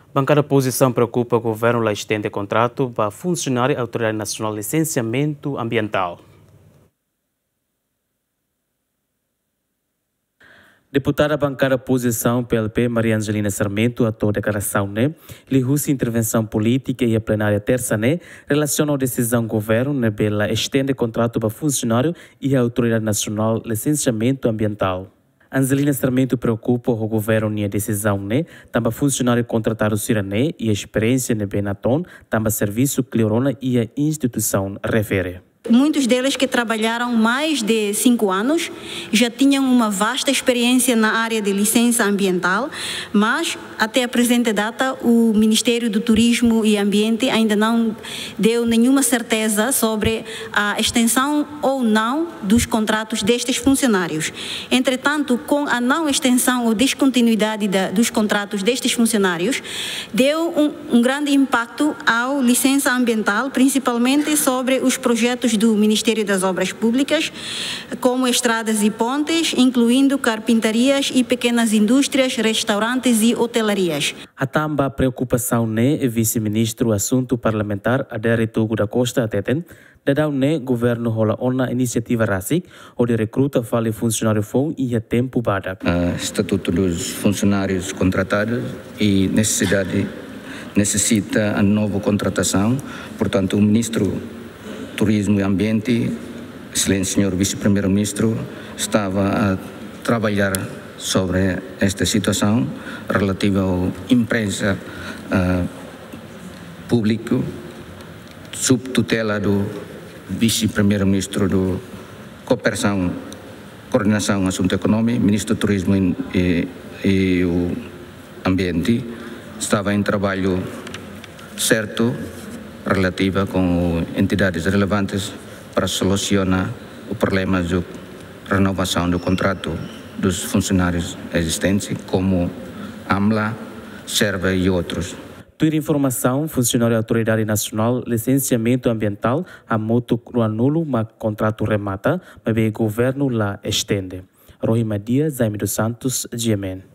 Bancada oposição preocupa o governo lá estende contrato para funcionário da Autoridade Nacional de Licenciamento Ambiental. Deputada bancada oposição PLP Maria Angelina Sarmento a toda declaração né, liu-se intervenção política e a plenária terça né, relaciona a decisão do governo né, pela estende contrato para funcionário e a Autoridade Nacional de Licenciamento Ambiental. Angelina Sarmento preocupa o governo e a decisão né, também funcionário contratar o Sirané e a experiência ne Benaton, também serviço Cleorona e a instituição refere. Muitos deles que trabalharam mais de 5 anos já tinham uma vasta experiência na área de licença ambiental, mas até a presente data o Ministério do Turismo e Ambiente ainda não deu nenhuma certeza sobre a extensão ou não dos contratos destes funcionários. Entretanto, com a não extensão ou descontinuidade dos contratos destes funcionários, deu um grande impacto ao licença ambiental, principalmente sobre os projetos do Ministério das Obras Públicas, como estradas e pontes, incluindo carpintarias e pequenas indústrias, restaurantes e hotelarias. A tamba preocupação né vice-ministro assunto parlamentar Adere Tugu da Costa ateten dadau né governo rola ona iniciativa RASIC onde recruta fale funcionário fom e a tempo badak. Estatuto dos funcionários contratados e necessita a nova contratação, portanto o ministro Turismo e Ambiente, excelente senhor vice-primeiro-ministro, estava a trabalhar sobre esta situação relativa à imprensa público, sob tutela do vice-primeiro-ministro do Cooperação, Coordenação e Assunto Econômico, ministro do Turismo e o Ambiente, estava em trabalho certo relativa com entidades relevantes para solucionar o problema da renovação do contrato dos funcionários existentes, como AMLA, SERVA e outros. Tua informação, funcionário da Autoridade Nacional de Licenciamento Ambiental, a moto anulo, mas contrato remata, mas o governo lá estende. Rohi Madia, Zaime dos Santos, GMN.